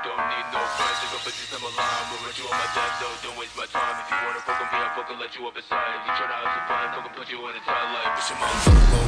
don't need no friends. Take up a system alarm. We'll run you on my death, so don't waste my time. If you wanna fuck with me, I'll fucking let you up aside. If you try to have some fun, fucking put you in a tight life. Push your mom.